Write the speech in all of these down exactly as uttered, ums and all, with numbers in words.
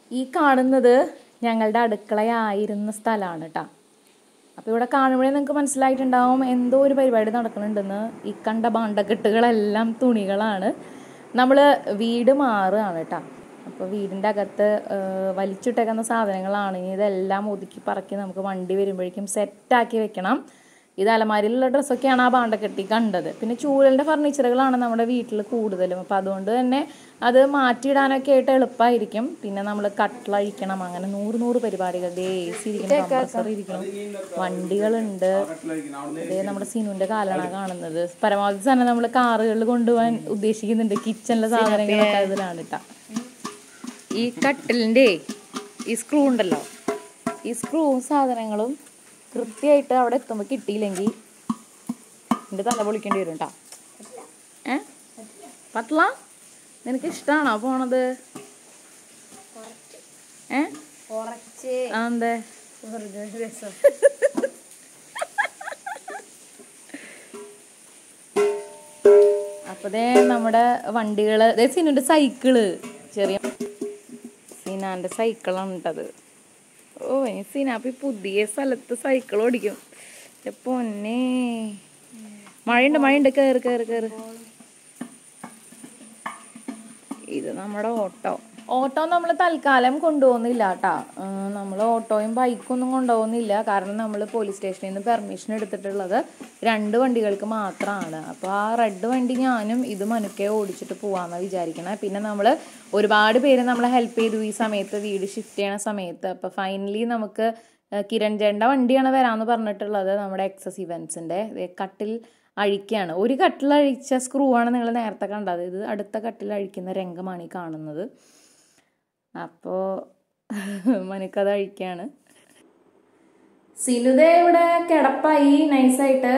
ഈ കാണുന്നത് ഞങ്ങളുടെ അടുക്കളയായിരുന്ന സ്ഥലമാണ് കേട്ടോ. അപ്പോൾ ഇവിടെ കാണുമ്പോഴേ നിങ്ങൾക്ക് മനസ്സിലായിട്ടുണ്ടാവും എന്തോ ഒരു പരിപാടി നടക്കുന്നുണ്ടെന്ന്. ഈ കണ്ട ഭാണ്ഡക്കെട്ടുകളെല്ലാം തുണികളാണ്. നമ്മൾ വീട് മാറുകയാണ് കേട്ടോ. അപ്പോൾ വീടിൻ്റെ അകത്ത് വലിച്ചിട്ടേക്കുന്ന സാധനങ്ങളാണ്. ഇതെല്ലാം ഒതുക്കി പറക്കി നമുക്ക് വണ്ടി വരുമ്പോഴേക്കും സെറ്റാക്കി വെക്കണം. ഇത് അലമാരിയിലുള്ള ഡ്രസ്സൊക്കെയാണ് ആ ഭാണ്ഡക്കെട്ടി കണ്ടത്. പിന്നെ ചൂരലിൻ്റെ ഫർണിച്ചറുകളാണ് നമ്മുടെ വീട്ടിൽ കൂടുതലും. അപ്പോൾ അതുകൊണ്ട് തന്നെ അത് മാറ്റിയിടാനൊക്കെ ആയിട്ട് എളുപ്പമായിരിക്കും. പിന്നെ നമ്മൾ കട്ടിലഴിക്കണം, അങ്ങനെ നൂറ് നൂറ് പരിപാടികൾ. ദേ എ സി ഇരിക്കണം, കംപ്രസർ ഇരിക്കണം, വണ്ടികളുണ്ട്. അതേ നമ്മുടെ സിനുവിൻ്റെ കാലാണ് കാണുന്നത്. പരമാവധി തന്നെ നമ്മൾ കാറുകളിൽ കൊണ്ടുപോകാൻ ഉദ്ദേശിക്കുന്നുണ്ട്. കിച്ചണിലെ സാധനങ്ങളൊക്കെ അതിലാണ് കേട്ടോ. ഈ കട്ടിലിൻ്റെ ഈ സ്ക്രൂ ഉണ്ടല്ലോ, ഈ സ്ക്രൂവും സാധനങ്ങളും കൃത്യമായിട്ട് അവിടെ എത്തുമ്പോൾ കിട്ടിയില്ലെങ്കിൽ എൻ്റെ തല പൊളിക്കേണ്ടി വരും കേട്ടോ. ഏ പറ്റില്ല? നിനക്ക് ഇഷ്ടമാണോ പോണത്? ഏ അതെന്തേ? അപ്പോൾ ദേ നമ്മുടെ വണ്ടികൾ. ദേ സിനുവിൻ്റെ സൈക്കിള്, ചെറിയ സിനാൻ്റെ സൈക്കിളാണ് കേട്ടത്. ഓ ഇനി സിനാപ്പി പുതിയ സ്ഥലത്ത് സൈക്കിൾ ഓടിക്കും. പൊന്നേ, മഴയുണ്ട് മഴയുണ്ട് കയറ് കയറ് കയറ്. ഇത് നമ്മുടെ ഓട്ടോ. ഓട്ടോ നമ്മൾ തൽക്കാലം കൊണ്ടുപോകുന്നില്ല കേട്ടോ. നമ്മൾ ഓട്ടോയും ബൈക്കൊന്നും കൊണ്ടുപോകുന്നില്ല. കാരണം നമ്മൾ പോലീസ് സ്റ്റേഷനിൽ നിന്ന് പെർമിഷൻ എടുത്തിട്ടുള്ളത് രണ്ട് വണ്ടികൾക്ക് മാത്രമാണ്. അപ്പോൾ ആ റെഡ് വണ്ടി ഞാനും ഇത് മനുക്കെ ഓടിച്ചിട്ട് പോകാമെന്നാണ് വിചാരിക്കണേ. പിന്നെ നമ്മൾ ഒരുപാട് പേര് നമ്മളെ ഹെൽപ്പ് ചെയ്തു ഈ സമയത്ത്, വീട് ഷിഫ്റ്റ് ചെയ്യണ സമയത്ത്. അപ്പോൾ ഫൈനലി നമുക്ക് കിരൺ ചേട്ടൻ്റെ വണ്ടിയാണ് വരാമെന്ന് പറഞ്ഞിട്ടുള്ളത്, നമ്മുടെ എക്സസ് ഇവൻസിൻ്റെ. കട്ടിൽ അഴിക്കുകയാണ്. ഒരു കട്ടിൽ അഴിച്ച സ്ക്രൂ ആണ് നിങ്ങൾ നേരത്തെ കണ്ടത്. ഇത് അടുത്ത കട്ടിൽ അഴിക്കുന്ന രംഗമാണ് ഈ കാണുന്നത്. അപ്പോൾ മനുക്കത് അഴിക്കുകയാണ്. സിനുദ ഇവിടെ കിടപ്പായി നൈസായിട്ട്.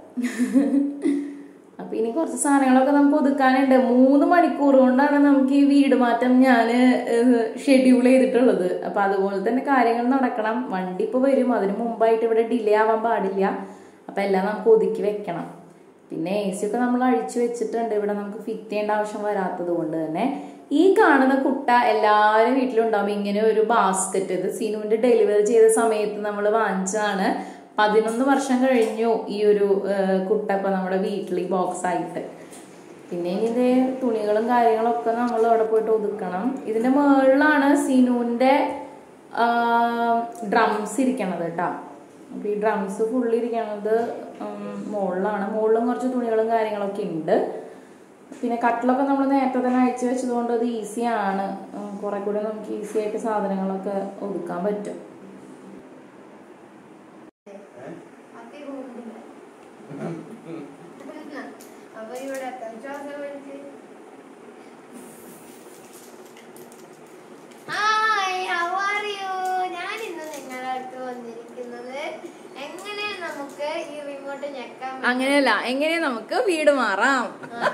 അപ്പം ഇനി കുറച്ച് സാധനങ്ങളൊക്കെ നമുക്ക് ഒതുക്കാനുണ്ട്. മൂന്ന് മണിക്കൂർ കൊണ്ടാണ് നമുക്ക് ഈ വീട് മാറ്റം ഞാൻ ഷെഡ്യൂൾ ചെയ്തിട്ടുള്ളത്. അപ്പം അതുപോലെ തന്നെ കാര്യങ്ങൾ നടക്കണം. വണ്ടി ഇപ്പോൾ വരും, അതിന് മുമ്പായിട്ട് ഇവിടെ ഡിലേ ആവാൻ പാടില്ല. അപ്പം എല്ലാം നമുക്ക് ഒതുക്കി വെക്കണം. പിന്നെ എ സി ഒക്കെ നമ്മൾ അഴിച്ചു വെച്ചിട്ടുണ്ട്. ഇവിടെ നമുക്ക് ഫിറ്റ് ചെയ്യേണ്ട ആവശ്യം വരാത്തത് കൊണ്ട് തന്നെ. ഈ കാണുന്ന കുട്ട എല്ലാവരും വീട്ടിലുണ്ടാവും ഇങ്ങനെ ഒരു ബാസ്ക്കറ്റ്. ഇത് സിനുവിൻ്റെ ഡെലിവറി ചെയ്ത സമയത്ത് നമ്മൾ വാങ്ങിച്ചതാണ്. പതിനൊന്ന് വർഷം കഴിഞ്ഞു ഈ ഒരു കുട്ട ഇപ്പം നമ്മുടെ വീട്ടിൽ ഈ ബോക്സ് ആയിട്ട്. പിന്നെ ഇനി ഇതേ തുണികളും കാര്യങ്ങളൊക്കെ നമ്മൾ അവിടെ പോയിട്ട് ഒതുക്കണം. ഇതിൻ്റെ മുകളിലാണ് സിനുവിൻ്റെ ഡ്രംസ് ഇരിക്കണത് കേട്ടോ. അപ്പോൾ ഈ ഡ്രംസ് ഫുള്ളിരിക്കണത് മുകളിലാണ്. മുകളിലും കുറച്ച് തുണികളും കാര്യങ്ങളൊക്കെ ഉണ്ട്. പിന്നെ കട്ടിലൊക്കെ നമ്മൾ നേരത്തെ തന്നെ അയച്ചു വെച്ചതുകൊണ്ട് അത് ഈസിയാണ്. കുറെ കൂടെ നമുക്ക് ഈസി ആയിട്ട് സാധനങ്ങളൊക്കെ ഒതുക്കാൻ പറ്റും. അങ്ങനെയല്ല, എങ്ങനെ നമുക്ക് വീട് മാറാം.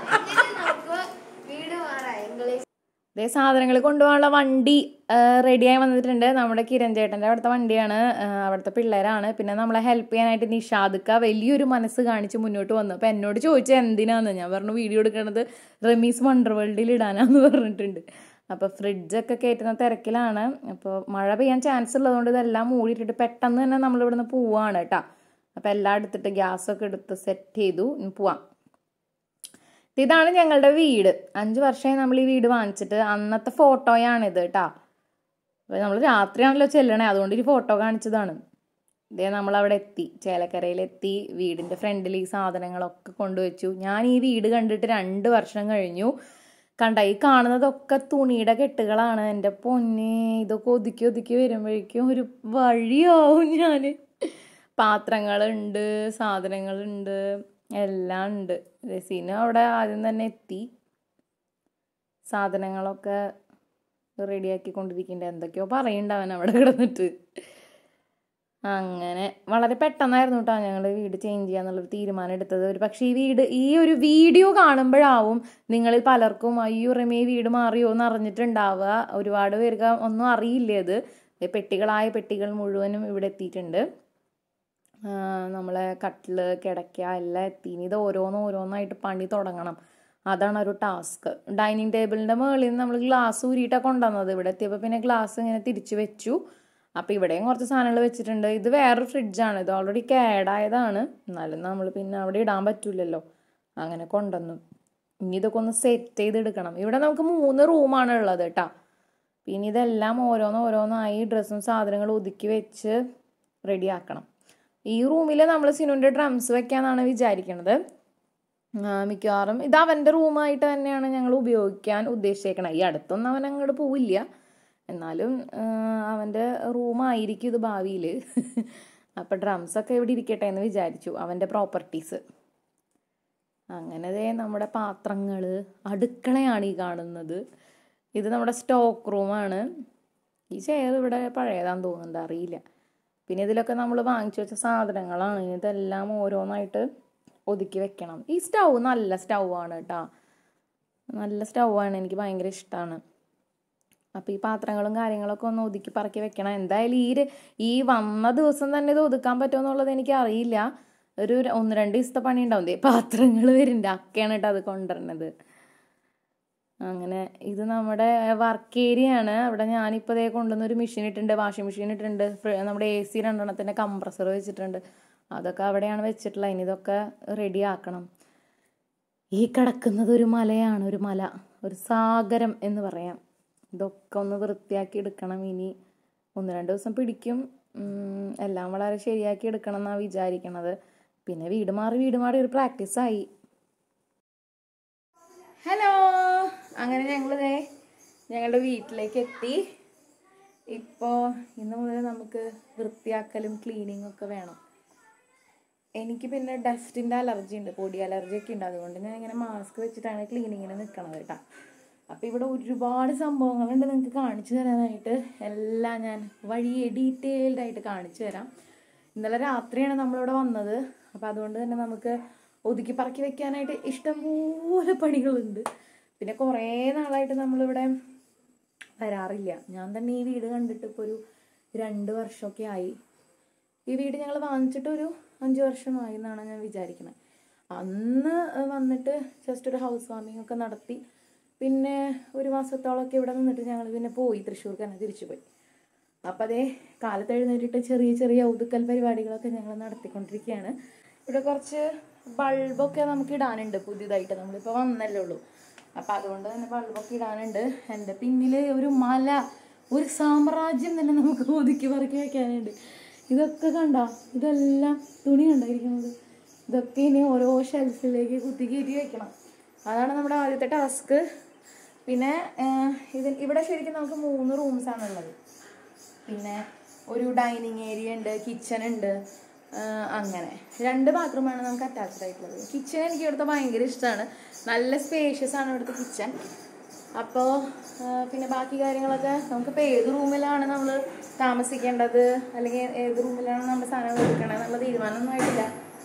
ഇതേ സാധനങ്ങൾ കൊണ്ടുപോകാനുള്ള വണ്ടി റെഡിയായി വന്നിട്ടുണ്ട്. നമ്മുടെ കിരൺ ചേട്ടൻ്റെ അവിടുത്തെ വണ്ടിയാണ്, അവിടുത്തെ പിള്ളേരാണ്. പിന്നെ നമ്മളെ ഹെൽപ്പ് ചെയ്യാനായിട്ട് നിഷാദക്ക വലിയൊരു മനസ്സ് കാണിച്ച് മുന്നോട്ട് വന്നു. അപ്പോൾ എന്നോട് ചോദിച്ചാൽ എന്തിനാന്ന് ഞാൻ പറഞ്ഞു വീഡിയോ എടുക്കണത് റമീസ് വണ്ടർ വേൾഡിൽ ഇടാനാന്ന് പറഞ്ഞിട്ടുണ്ട്. അപ്പോൾ ഫ്രിഡ്ജൊക്കെ കയറ്റുന്ന തിരക്കിലാണ്. അപ്പോൾ മഴ പെയ്യാൻ ചാൻസ് ഉള്ളതുകൊണ്ട് ഇതെല്ലാം മൂടിയിട്ടിട്ട് പെട്ടെന്ന് തന്നെ നമ്മളിവിടുന്ന് പോവാണ് കേട്ടോ. അപ്പോൾ എല്ലാം എടുത്തിട്ട് ഗ്യാസൊക്കെ എടുത്ത് സെറ്റ് ചെയ്തു പോവാം. ഇതാണ് ഞങ്ങളുടെ വീട്. അഞ്ച് വർഷമായി നമ്മൾ ഈ വീട് വാങ്ങിച്ചിട്ട്. അന്നത്തെ ഫോട്ടോയാണിത് കേട്ടോ. അപ്പോൾ നമ്മൾ രാത്രിയാണല്ലോ ചെല്ലണേ, അതുകൊണ്ട് ഈ ഫോട്ടോ കാണിച്ചതാണ്. ഇതേ നമ്മളവിടെ എത്തി, ചേലക്കരയിലെത്തി. വീടിൻ്റെ ഫ്രണ്ടിൽ ഈ സാധനങ്ങളൊക്കെ കൊണ്ടുവച്ചു. ഞാൻ ഈ വീട് കണ്ടിട്ട് രണ്ട് വർഷം കഴിഞ്ഞു. കണ്ട ഈ കാണുന്നതൊക്കെ തുണിയുടെ കെട്ടുകളാണ്. എൻ്റെ പൊന്നെ, ഇതൊക്കെ ഒതുക്കി ഒതുക്കി വരുമ്പോഴേക്കും ഒരു വഴിയാവും. ഞാൻ പാത്രങ്ങളുണ്ട്, സാധനങ്ങളുണ്ട്, എല്ലാം ഉണ്ട്. രസീന അവിടെ ആദ്യം തന്നെ എത്തി സാധനങ്ങളൊക്കെ റെഡിയാക്കിക്കൊണ്ടിരിക്കുന്നുണ്ട്. എന്തൊക്കെയോ പറയുന്നുണ്ട് അവിടെ കിടന്നിട്ട്. അങ്ങനെ വളരെ പെട്ടെന്നായിരുന്നു കേട്ടോ ഞങ്ങൾ വീട് ചേഞ്ച് ചെയ്യാന്നുള്ളൊരു തീരുമാനം എടുത്തത്. ഒരു പക്ഷേ ഈ വീട് ഈ ഒരു വീഡിയോ കാണുമ്പോഴാവും നിങ്ങളിൽ പലർക്കും അയ്യോ റമി വീട് മാറിയോ എന്ന് അറിഞ്ഞിട്ടുണ്ടാവുക. ഒരുപാട് പേർക്ക് ഒന്നും അറിയില്ല. അത് പെട്ടികളായ പെട്ടികൾ മുഴുവനും ഇവിടെ എത്തിയിട്ടുണ്ട്. നമ്മളെ കട്ടില് കിടക്ക എല്ലാം എത്തി. ഇത് ഓരോന്നും ഓരോന്നായിട്ട് പണി തുടങ്ങണം. അതാണ് ഒരു ടാസ്ക്. ഡൈനിങ് ടേബിളിൻ്റെ മുകളിൽ നിന്ന് നമ്മൾ ഗ്ലാസ് ഊരിയിട്ടാണ് കൊണ്ടുവന്നത്. ഇവിടെ എത്തിയപ്പോൾ പിന്നെ ഗ്ലാസ് ഇങ്ങനെ തിരിച്ച് വെച്ചു. അപ്പോൾ ഇവിടെയും കുറച്ച് സാധനങ്ങൾ വെച്ചിട്ടുണ്ട്. ഇത് വേറൊരു ഫ്രിഡ്ജാണ്, ഇത് ഓൾറെഡി കേടായതാണ്, എന്നാലും നമ്മൾ പിന്നെ അവിടെ ഇടാൻ പറ്റില്ലല്ലോ, അങ്ങനെ കൊണ്ടുവന്നു. ഇനി ഇതൊക്കെ ഒന്ന് സെറ്റ് ചെയ്തെടുക്കണം. ഇവിടെ നമുക്ക് മൂന്ന് റൂമാണ് ഉള്ളത് കേട്ടോ. പിന്നെ ഇതെല്ലാം ഓരോന്ന് ഓരോന്നായി ഡ്രസ്സും സാധനങ്ങളും ഒതുക്കി വെച്ച് റെഡിയാക്കണം. ഈ റൂമിൽ നമ്മൾ സിനുവിൻ്റെ ഡ്രംസ് വെക്കാമെന്നാണ് വിചാരിക്കുന്നത്. മിക്കവാറും ഇത് അവൻ്റെ റൂമായിട്ട് തന്നെയാണ് ഞങ്ങൾ ഉപയോഗിക്കാൻ ഉദ്ദേശിച്ചേക്കണം. ഈ അടുത്തൊന്നും അവൻ അങ്ങോട്ട് പോവില്ല, എന്നാലും അവൻ്റെ റൂമായിരിക്കും ഇത് ഭാവിയിൽ. അപ്പം ഡ്രംസൊക്കെ ഇവിടെ ഇരിക്കട്ടെ എന്ന് വിചാരിച്ചു, അവൻ്റെ പ്രോപ്പർട്ടീസ്. അങ്ങനെ ദേ നമ്മുടെ പാത്രങ്ങൾ, അടുക്കളയാണ് ഈ കാണുന്നത്. ഇത് നമ്മുടെ സ്റ്റോക്ക് റൂമാണ്. ഈ ചെയർ ഇവിടെ പഴയതാന്ന് തോന്നുന്നുണ്ട്, അറിയില്ല. പിന്നെ ഇതിലൊക്കെ നമ്മൾ വാങ്ങിച്ചു വെച്ച സാധനങ്ങളാണ്. ഇതെല്ലാം ഓരോന്നായിട്ട് ഒതുക്കി വെക്കണം. ഈ സ്റ്റൗ നല്ല സ്റ്റൗ ആണ് കേട്ടോ, നല്ല സ്റ്റൗ ആണ്, എനിക്ക് ഭയങ്കര ഇഷ്ടമാണ്. അപ്പോൾ ഈ പാത്രങ്ങളും കാര്യങ്ങളൊക്കെ ഒന്ന് ഒതുക്കി പറക്കി വെക്കണം. എന്തായാലും ഈ ഈ വന്ന ദിവസം തന്നെ ഇത് ഒതുക്കാൻ പറ്റുമെന്നുള്ളത് എനിക്ക് അറിയില്ല. ഒരു ഒന്ന് രണ്ട് ദിവസത്തെ പണി ഉണ്ടാവും. പാത്രങ്ങൾ വരുന്നുണ്ട്, അക്കയാണ് കേട്ടോ അത് കൊണ്ടുവരണത്. അങ്ങനെ ഇത് നമ്മുടെ വർക്ക് ഏരിയ ആണ്. അവിടെ ഞാനിപ്പോൾ ഇതേ കൊണ്ടുവന്ന ഒരു മെഷീൻ ഇട്ടിട്ടുണ്ട്, വാഷിംഗ് മെഷീൻ ഇട്ടിട്ടുണ്ട്, നമ്മുടെ എ സി രണ്ടെണ്ണത്തിൻ്റെ കംപ്രസർ വെച്ചിട്ടുണ്ട്, അതൊക്കെ അവിടെയാണ് വെച്ചിട്ടുള്ളത്. ഇനി ഇതൊക്കെ റെഡി ആക്കണം. ഈ കിടക്കുന്നത് ഒരു മലയാണ്, ഒരു മല, ഒരു സാഗരം എന്ന് പറയാം. ഇതൊക്കെ ഒന്ന് വൃത്തിയാക്കി എടുക്കണം. ഇനി ഒന്ന് രണ്ട് ദിവസം പിടിക്കും. എല്ലാം വളരെ ശരിയാക്കി എടുക്കണം എന്നാണ് വിചാരിക്കണത്. പിന്നെ വീട് മാറി വീട് മാറി ഒരു പ്രാക്ടീസായി. ഹലോ, അങ്ങനെ ഞങ്ങളിതേ ഞങ്ങളുടെ വീട്ടിലേക്ക് എത്തി. ഇപ്പോൾ ഇന്ന് മുതൽ നമുക്ക് വൃത്തിയാക്കലും ക്ലീനിങ്ങും ഒക്കെ വേണം. എനിക്ക് പിന്നെ ഡസ്റ്റിൻ്റെ അലർജി ഉണ്ട്, പൊടി അലർജി ഒക്കെ ഉണ്ട്. അതുകൊണ്ട് ഞാൻ ഇങ്ങനെ മാസ്ക് വെച്ചിട്ടാണ് ക്ലീനിങ്ങിന് നിൽക്കണത് കേട്ടോ. അപ്പോൾ ഇവിടെ ഒരുപാട് സംഭവങ്ങളുണ്ട് നിങ്ങൾക്ക് കാണിച്ചു തരാനായിട്ട്. എല്ലാം ഞാൻ വഴിയെ ഡീറ്റെയിൽഡ് ആയിട്ട് കാണിച്ചു തരാം. ഇന്നലെ രാത്രിയാണ് നമ്മളിവിടെ വന്നത്. അപ്പോൾ അതുകൊണ്ട് തന്നെ നമുക്ക് ഒതുക്കി പറക്കി വെക്കാനായിട്ട് ഇഷ്ടംപോലെ പണികളുണ്ട്. പിന്നെ കുറേ നാളായിട്ട് നമ്മളിവിടെ വരാറില്ല. ഞാൻ തന്നെ ഈ വീട് കണ്ടിട്ട് ഇപ്പോൾ ഒരു രണ്ട് വർഷമൊക്കെ ആയി. ഈ വീട് ഞങ്ങൾ വാങ്ങിച്ചിട്ട് ഒരു അഞ്ച് വർഷമായി എന്നാണ് ഞാൻ വിചാരിക്കുന്നത്. അന്ന് വന്നിട്ട് ജസ്റ്റ് ഒരു ഹൗസ് വാമിംഗ് ഒക്കെ നടത്തി പിന്നെ ഒരു മാസത്തോളമൊക്കെ ഇവിടെ നിന്നിട്ട് ഞങ്ങൾ പിന്നെ പോയി, തൃശ്ശൂർക്ക് തന്നെ തിരിച്ചു പോയി. അപ്പം അതേ കാലത്ത് എഴുന്നേറ്റിട്ട് ചെറിയ ചെറിയ ഒതുക്കൽ പരിപാടികളൊക്കെ ഞങ്ങൾ നടത്തിക്കൊണ്ടിരിക്കുകയാണ്. ഇവിടെ കുറച്ച് ബൾബൊക്കെ നമുക്ക് ഇടാനുണ്ട് പുതിയതായിട്ട്, നമ്മളിപ്പോൾ വന്നല്ലേ ഉള്ളൂ. അപ്പം അതുകൊണ്ട് തന്നെ ബൾബൊക്കെ ഇടാനുണ്ട്. എൻ്റെ പിന്നിൽ ഒരു മല, ഒരു സാമ്രാജ്യം തന്നെ നമുക്ക് ഒതുക്കി പറക്കി വയ്ക്കാനുണ്ട്. ഇതൊക്കെ കണ്ടോ, ഇതെല്ലാം തുണി കണ്ടായിരിക്കുന്നത്. ഇതൊക്കെ ഇനി ഓരോ ഷെൽഫിലേക്ക് കുത്തി കയറ്റി വയ്ക്കണം. അതാണ് നമ്മുടെ ആദ്യത്തെ ടാസ്ക്. പിന്നെ ഇത് ഇവിടെ ശരിക്കും നമുക്ക് മൂന്ന് റൂംസാണുള്ളത്. പിന്നെ ഒരു ഡൈനിങ് ഏരിയ ഉണ്ട്, കിച്ചൺ ഉണ്ട്, അങ്ങനെ രണ്ട് ബാത്റൂമാണ് നമുക്ക് അറ്റാച്ച്ഡ് ആയിട്ടുള്ളത്. കിച്ചൺ എനിക്ക് ഇവിടുത്തെ ഭയങ്കര ഇഷ്ടമാണ്, നല്ല സ്പേഷ്യസ് ആണ് ഇവിടുത്തെ കിച്ചൺ. അപ്പോൾ പിന്നെ ബാക്കി കാര്യങ്ങളൊക്കെ നമുക്കിപ്പോൾ ഏത് റൂമിലാണ് നമ്മൾ താമസിക്കേണ്ടത് അല്ലെങ്കിൽ ഏത് റൂമിലാണ് നമ്മുടെ സാധനങ്ങൾ എടുക്കണത് എന്നുള്ള തീരുമാനമൊന്നും ആയിട്ടില്ല.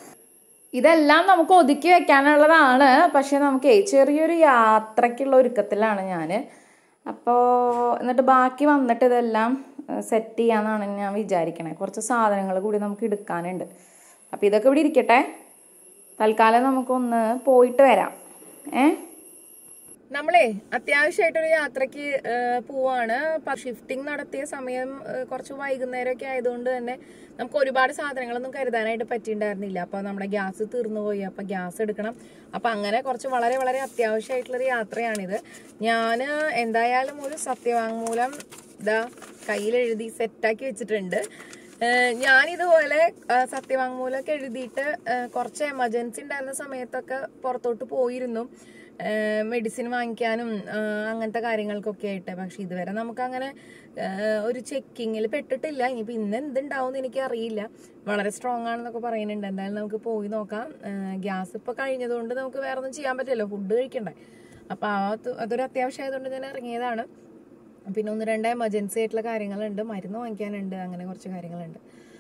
ഇതെല്ലാം നമുക്ക് ഒതുക്കി വെക്കാനുള്ളതാണ്. പക്ഷെ നമുക്ക് ചെറിയൊരു യാത്രയ്ക്കുള്ള ഒരുക്കത്തിലാണ് ഞാൻ. അപ്പോൾ എന്നിട്ട് ബാക്കി വന്നിട്ട് ഇതെല്ലാം സെറ്റ് ചെയ്യാമെന്നാണ് ഞാൻ വിചാരിക്കണേ. കുറച്ച് സാധനങ്ങൾ കൂടി നമുക്ക് എടുക്കാനുണ്ട്. അപ്പോൾ ഇതൊക്കെ ഇവിടെ ഇരിക്കട്ടെ, തൽക്കാലം നമുക്കൊന്ന് പോയിട്ട് വരാം. ഏ നമ്മളേ അത്യാവശ്യമായിട്ടൊരു യാത്രയ്ക്ക് പോവാണ്. ഷിഫ്റ്റിംഗ് നടത്തിയ സമയം കുറച്ച് വൈകുന്നേരമൊക്കെ ആയതുകൊണ്ട് തന്നെ നമുക്ക് ഒരുപാട് സാധനങ്ങളൊന്നും കരുതാനായിട്ട് പറ്റിയിട്ടുണ്ടായിരുന്നില്ല. അപ്പോൾ നമ്മുടെ ഗ്യാസ് തീർന്നു പോയി. അപ്പോൾ ഗ്യാസ് എടുക്കണം. അപ്പം അങ്ങനെ കുറച്ച് വളരെ വളരെ അത്യാവശ്യമായിട്ടുള്ളൊരു യാത്രയാണിത്. ഞാൻ എന്തായാലും ഒരു സത്യവാങ്മൂലം ഇതാ കയ്യിലെഴുതി സെറ്റാക്കി വെച്ചിട്ടുണ്ട്. ഞാനിതുപോലെ സത്യവാങ്മൂലമൊക്കെ എഴുതിയിട്ട് കുറച്ച് എമർജൻസി ഉണ്ടായിരുന്ന സമയത്തൊക്കെ പുറത്തോട്ട് പോയിരുന്നു, മെഡിസിൻ വാങ്ങിക്കാനും അങ്ങനത്തെ കാര്യങ്ങൾക്കൊക്കെ ആയിട്ട്. പക്ഷെ ഇതുവരെ നമുക്കങ്ങനെ ഒരു ചെക്കിങ്ങിൽ പെട്ടിട്ടില്ല. ഇനിയിപ്പോൾ ഇന്ന് എന്തുണ്ടാവും എന്ന് എനിക്കറിയില്ല. വളരെ സ്ട്രോങ് ആണെന്നൊക്കെ പറയുന്നുണ്ട്. എന്തായാലും നമുക്ക് പോയി നോക്കാം. ഗ്യാസ് ഇപ്പോൾ കഴിഞ്ഞതുകൊണ്ട് നമുക്ക് വേറെ ഒന്നും ചെയ്യാൻ പറ്റില്ലല്ലോ, ഫുഡ് കഴിക്കണ്ടേ. അപ്പോൾ ആ അതൊരു അത്യാവശ്യമായതുകൊണ്ട് ഞാൻ ഇറങ്ങിയതാണ്. പിന്നെ ഒന്ന് രണ്ട് എമർജൻസി ആയിട്ടുള്ള കാര്യങ്ങളുണ്ട്, മരുന്ന് വാങ്ങിക്കാനുണ്ട്, അങ്ങനെ കുറച്ച് കാര്യങ്ങളുണ്ട്.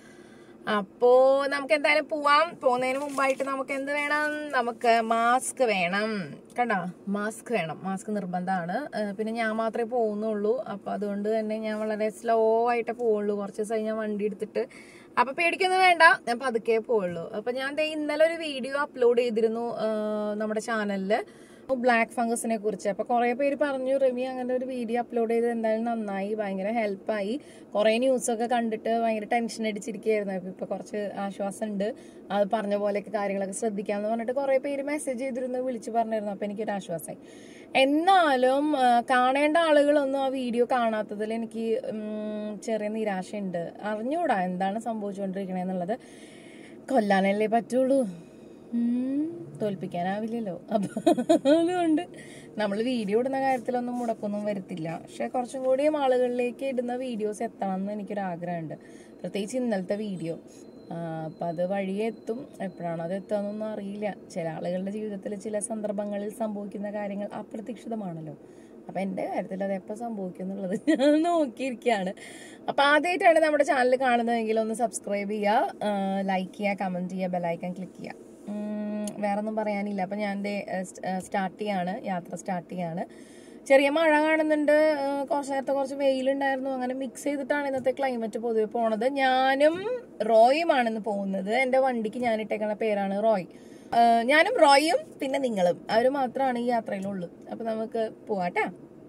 അപ്പോൾ നമുക്ക് എന്തായാലും പോവാം. പോകുന്നതിന് മുമ്പായിട്ട് നമുക്ക് എന്ത് വേണം? നമുക്ക് മാസ്ക് വേണം. കണ്ടോ, മാസ്ക് വേണം. മാസ്ക് നിർബന്ധമാണ്. പിന്നെ ഞാൻ മാത്രമേ പോകുന്നുള്ളൂ. അപ്പോൾ അതുകൊണ്ട് തന്നെ ഞാൻ വളരെ സ്ലോ ആയിട്ടേ പോവുള്ളൂ. കുറച്ച് ദിവസം ഞാൻ വണ്ടി എടുത്തിട്ട്. അപ്പോൾ പേടിക്കൊന്നും വേണ്ട, ഞാൻ പതുക്കെ പോവുള്ളൂ. അപ്പോൾ ഞാൻ ഇന്നലെ ഒരു വീഡിയോ അപ്ലോഡ് ചെയ്തിരുന്നു നമ്മുടെ ചാനലിൽ. ബ്ലാക്ക് ഫംഗസിനെ കുറിച്ച്. അപ്പോൾ കുറേ പേര് പറഞ്ഞു റിമി അങ്ങനെ ഒരു വീഡിയോ അപ്ലോഡ് ചെയ്ത് എന്തായാലും നന്നായി, ഭയങ്കര ഹെൽപ്പായി. കുറേ ന്യൂസൊക്കെ കണ്ടിട്ട് ഭയങ്കര ടെൻഷൻ അടിച്ചിരിക്കുകയായിരുന്നു. അപ്പോൾ ഇപ്പോൾ കുറച്ച് ആശ്വാസമുണ്ട്, അത് പറഞ്ഞ പോലെയൊക്കെ കാര്യങ്ങളൊക്കെ ശ്രദ്ധിക്കാമെന്ന് പറഞ്ഞിട്ട് കുറേ പേര് മെസ്സേജ് ചെയ്തിരുന്നു, വിളിച്ച് പറഞ്ഞിരുന്നു. അപ്പോൾ എനിക്കൊരു ആശ്വാസമായി. എന്നാലും കാണേണ്ട ആളുകളൊന്നും ആ വീഡിയോ കാണാത്തതിൽ എനിക്ക് ചെറിയ നിരാശയുണ്ട്. അറിഞ്ഞൂടാ എന്താണ് സംഭവിച്ചുകൊണ്ടിരിക്കണേന്നുള്ളത്. കൊല്ലാനല്ലേ പറ്റുള്ളൂ, തോൽപ്പിക്കാനാവില്ലല്ലോ. അപ്പം അതുകൊണ്ട് നമ്മൾ വീഡിയോ ഇടുന്ന കാര്യത്തിലൊന്നും മുടക്കൊന്നും വരുത്തില്ല. പക്ഷെ കുറച്ചും കൂടിയും ആളുകളിലേക്ക് ഇടുന്ന വീഡിയോസ് എത്തണം എന്ന് എനിക്കൊരാഗ്രഹമുണ്ട്, പ്രത്യേകിച്ച് ഇന്നലത്തെ വീഡിയോ. അപ്പം അത് വഴിയെ എത്തും. എപ്പോഴാണോ അത് എത്തുകയെന്നൊന്നും അറിയില്ല. ചില ആളുകളുടെ ജീവിതത്തിൽ ചില സന്ദർഭങ്ങളിൽ സംഭവിക്കുന്ന കാര്യങ്ങൾ അപ്രതീക്ഷിതമാണല്ലോ. അപ്പം എൻ്റെ കാര്യത്തിൽ അത് എപ്പോൾ സംഭവിക്കും എന്നുള്ളത് ഞാൻ നോക്കിയിരിക്കുകയാണ്. അപ്പം ആദ്യമായിട്ടാണ് നമ്മുടെ ചാനൽ കാണുന്നതെങ്കിൽ ഒന്ന് സബ്സ്ക്രൈബ് ചെയ്യുക, ലൈക്ക് ചെയ്യുക, കമൻറ്റ് ചെയ്യുക, ബെല്ലൈക്കൺ ക്ലിക്ക് ചെയ്യുക. വേറെ ഒന്നും പറയാനില്ല. അപ്പം ഞാൻ സ്റ്റാർട്ട് ചെയ്യാണ്, യാത്ര സ്റ്റാർട്ട് ചെയ്യാണ്. ചെറിയ മഴ കാണുന്നുണ്ട്, കുറച്ച് നേരത്തെ കുറച്ച് വെയിലുണ്ടായിരുന്നു. അങ്ങനെ മിക്സ് ചെയ്തിട്ടാണ് ഇന്നത്തെ ക്ലൈമറ്റ് പൊതുവെ പോണത്. ഞാനും റോയുമാണ് ഇന്ന് പോകുന്നത്. എൻ്റെ വണ്ടിക്ക് ഞാൻ ഇട്ടേക്കുന്ന പേരാണ് റോയ്. ഞാനും റോയും പിന്നെ നിങ്ങളും, അവർ മാത്രമാണ് ഈ യാത്രയിലുള്ളൂ. അപ്പം നമുക്ക് പോവാട്ടാ.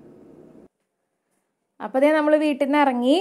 അപ്പോൾ അതേ നമ്മൾ വീട്ടിൽ നിന്ന് ഇറങ്ങി.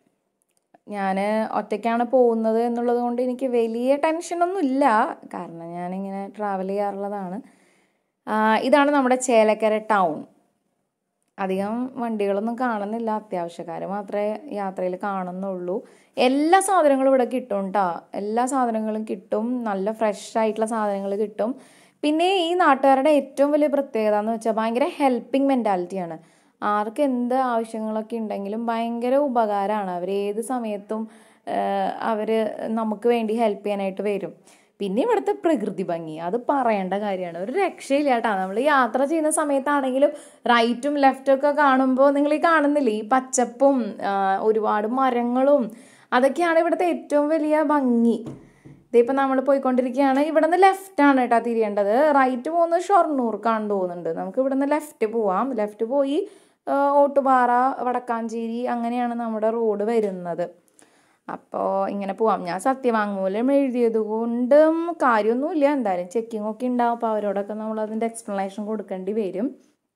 ഞാൻ ഒറ്റയ്ക്കാണ് പോകുന്നത് എന്നുള്ളത് കൊണ്ട് എനിക്ക് വലിയ ടെൻഷനൊന്നും ഇല്ല, കാരണം ഞാനിങ്ങനെ ട്രാവൽ ചെയ്യാറുള്ളതാണ്. ഇതാണ് നമ്മുടെ ചേലക്കര ടൗൺ. അധികം വണ്ടികളൊന്നും കാണുന്നില്ല, അത്യാവശ്യക്കാർ മാത്രമേ യാത്രയിൽ കാണുന്നുള്ളൂ. എല്ലാ സാധനങ്ങളും ഇവിടെ കിട്ടും കേട്ടോ, എല്ലാ സാധനങ്ങളും കിട്ടും, നല്ല ഫ്രഷ് ആയിട്ടുള്ള സാധനങ്ങൾ കിട്ടും. പിന്നെ ഈ നാട്ടുകാരുടെ ഏറ്റവും വലിയ പ്രത്യേകത എന്ന് വെച്ചാൽ ഭയങ്കര ഹെൽപ്പിംഗ് മെൻറ്റാലിറ്റിയാണ്. ആർക്ക് എന്ത് ആവശ്യങ്ങളൊക്കെ ഉണ്ടെങ്കിലും ഭയങ്കര ഉപകാരമാണ്. അവർ ഏത് സമയത്തും അവർ നമുക്ക് വേണ്ടി ഹെൽപ്പ് ചെയ്യാനായിട്ട് വരും. പിന്നെ ഇവിടുത്തെ പ്രകൃതി ഭംഗി അത് പറയേണ്ട കാര്യമാണ്, ഒരു രക്ഷയില്ല കേട്ടോ. നമ്മൾ യാത്ര ചെയ്യുന്ന സമയത്താണെങ്കിലും റൈറ്റും ലെഫ്റ്റും ഒക്കെ കാണുമ്പോൾ നിങ്ങൾ ഈ കാണുന്നില്ലേ ഈ പച്ചപ്പും ഒരുപാട് മരങ്ങളും, അതൊക്കെയാണ് ഇവിടുത്തെ ഏറ്റവും വലിയ ഭംഗി. ഇതിപ്പോൾ നമ്മൾ പോയിക്കൊണ്ടിരിക്കുകയാണ്. ഇവിടെ നിന്ന് ലെഫ്റ്റാണ് കേട്ടോ തിരിയേണ്ടത്. റൈറ്റ് പോകുന്നത് ഷൊർണൂർക്കാണെന്ന് തോന്നുന്നുണ്ട്. നമുക്ക് ഇവിടെ നിന്ന് ലെഫ്റ്റ് പോവാം. ലെഫ്റ്റ് പോയി ഓട്ടുപാറ, വടക്കാഞ്ചേരി, അങ്ങനെയാണ് നമ്മുടെ റോഡ് വരുന്നത്. അപ്പോൾ ഇങ്ങനെ പോവാം. ഞാൻ സത്യവാങ്മൂലം എഴുതിയത് കൊണ്ടും കാര്യമൊന്നുമില്ല, എന്തായാലും ചെക്കിംഗ് ഒക്കെ ഉണ്ടാവും. അപ്പോൾ അവരോടൊക്കെ നമ്മൾ അതിൻ്റെ എക്സ്പ്ലനേഷൻ കൊടുക്കേണ്ടി വരും.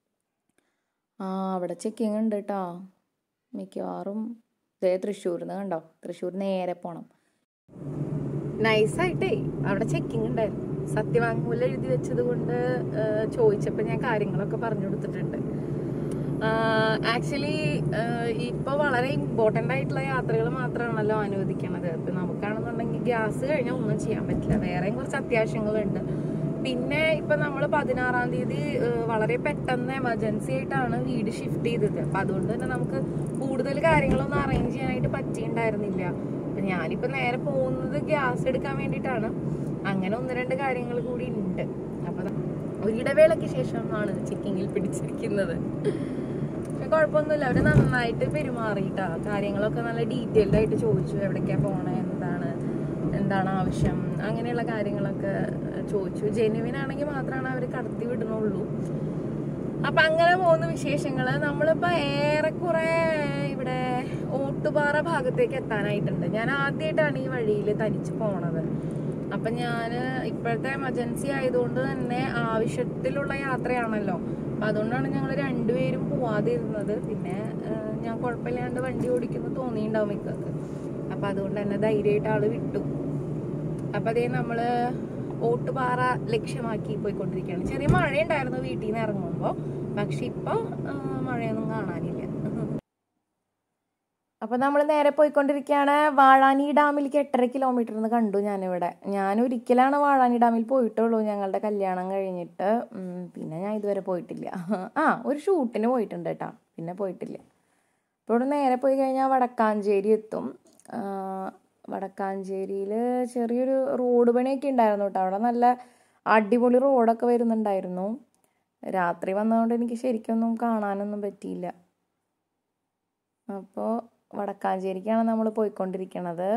ആ അവിടെ ചെക്കിങ് ഉണ്ട് കേട്ടോ, മിക്കവാറും. ഇതേ തൃശ്ശൂരിൽ നിന്ന് കണ്ടോ, തൃശ്ശൂർ നേരെ പോകണം. നൈസായിട്ടേ അവിടെ ചെക്കിങ് ഉണ്ടായിരുന്നു. സത്യവാങ്മൂലം എഴുതി വെച്ചത് കൊണ്ട് ചോദിച്ചപ്പോൾ ഞാൻ കാര്യങ്ങളൊക്കെ പറഞ്ഞു കൊടുത്തിട്ടുണ്ട്. ആക്ച്വലി ഇപ്പോൾ വളരെ ഇമ്പോർട്ടൻ്റ് ആയിട്ടുള്ള യാത്രകൾ മാത്രമാണല്ലോ അനുവദിക്കണത്. ഇപ്പം നമുക്കാണെന്നുണ്ടെങ്കിൽ ഗ്യാസ് കഴിഞ്ഞാൽ ഒന്നും ചെയ്യാൻ പറ്റില്ല, വേറെയും കുറച്ച് അത്യാവശ്യങ്ങളുണ്ട്. പിന്നെ ഇപ്പം നമ്മൾ പതിനാറാം തീയതി വളരെ പെട്ടെന്ന് എമർജൻസി ആയിട്ടാണ് വീട് ഷിഫ്റ്റ് ചെയ്തത്. അപ്പം അതുകൊണ്ട് തന്നെ നമുക്ക് കൂടുതൽ കാര്യങ്ങളൊന്നും അറേഞ്ച് ചെയ്യാനായിട്ട് പറ്റിയിട്ടുണ്ടായിരുന്നില്ല. അപ്പം ഞാനിപ്പോൾ നേരെ പോകുന്നത് ഗ്യാസ് എടുക്കാൻ വേണ്ടിയിട്ടാണ്. അങ്ങനെ ഒന്ന് രണ്ട് കാര്യങ്ങൾ കൂടി ഉണ്ട്. അപ്പം ഒരിടവേളയ്ക്ക് ശേഷമാണ് ചെക്കിങ്ങിൽ പിടിച്ചിരിക്കുന്നത്. പക്ഷെ കുഴപ്പമൊന്നുമില്ല, അവർ നന്നായിട്ട് പെരുമാറിയിട്ടാ. കാര്യങ്ങളൊക്കെ നല്ല ഡീറ്റെയിൽഡ് ആയിട്ട് ചോദിച്ചു, എവിടേക്കാണ് പോണേ, എന്താണ് എന്താണ് ആവശ്യം, അങ്ങനെയുള്ള കാര്യങ്ങളൊക്കെ ചോദിച്ചു. ജെനുവിൻ ആണെങ്കിൽ മാത്രമാണ് അവർ കടത്തി വിടുന്നുള്ളൂ. അപ്പം അങ്ങനെ പോകുന്ന വിശേഷങ്ങൾ. നമ്മളിപ്പോൾ ഏറെക്കുറെ ഇവിടെ ഓട്ടുപാറ ഭാഗത്തേക്ക് എത്താനായിട്ടുണ്ട്. ഞാൻ ആദ്യമായിട്ടാണ് ഈ വഴിയിൽ തനിച്ച് പോണത്. അപ്പം ഞാൻ ഇപ്പോഴത്തെ എമർജൻസി ആയതുകൊണ്ട് തന്നെ ആവശ്യത്തിലുള്ള യാത്രയാണല്ലോ, അപ്പം അതുകൊണ്ടാണ് ഞങ്ങൾ രണ്ടുപേരും പോവാതിരുന്നത്. പിന്നെ ഞാൻ കുഴപ്പമില്ലാണ്ട് വണ്ടി ഓടിക്കുന്നു തോന്നിയിട്ടുണ്ടാവും മിക്കക്ക്. അപ്പം അതുകൊണ്ട് തന്നെ ധൈര്യമായിട്ട് ആൾ വിട്ടു. അപ്പം അതേ നമ്മൾ ഓട്ടുപാറ ലക്ഷ്യമാക്കി പോയിക്കൊണ്ടിരിക്കുകയാണ്. ചെറിയ മഴയുണ്ടായിരുന്നു വീട്ടിൽ നിന്ന് ഇറങ്ങുമ്പോൾ, പക്ഷെ ഇപ്പോൾ മഴയൊന്നും കാണാനില്ല. അപ്പോൾ നമ്മൾ നേരെ പോയിക്കൊണ്ടിരിക്കുകയാണ്. വാഴാനി ഡാമിലേക്ക് എട്ടര കിലോമീറ്റർ എന്ന് കണ്ടു ഞാനിവിടെ. ഞാൻ ഒരിക്കലാണ് വാഴാനി ഡാമിൽ പോയിട്ടുള്ളൂ ഞങ്ങളുടെ കല്യാണം കഴിഞ്ഞിട്ട്. പിന്നെ ഞാൻ ഇതുവരെ പോയിട്ടില്ല. ആ ഒരു ഷൂട്ടിന് പോയിട്ടുണ്ട് കേട്ടോ, പിന്നെ പോയിട്ടില്ല. അപ്പോൾ ഇവിടെ നേരെ പോയി കഴിഞ്ഞാൽ വടക്കാഞ്ചേരി എത്തും. വടക്കാഞ്ചേരിയിൽ ചെറിയൊരു റോഡ് പണിയൊക്കെ ഉണ്ടായിരുന്നു കേട്ടോ. അവിടെ നല്ല അടിപൊളി റോഡൊക്കെ വരുന്നുണ്ടായിരുന്നു. രാത്രി വന്നതുകൊണ്ട് എനിക്ക് ശരിക്കൊന്നും കാണാനൊന്നും പറ്റിയില്ല. അപ്പോൾ വടക്കാഞ്ചേരിക്കാണ് നമ്മൾ പോയിക്കൊണ്ടിരിക്കണത്.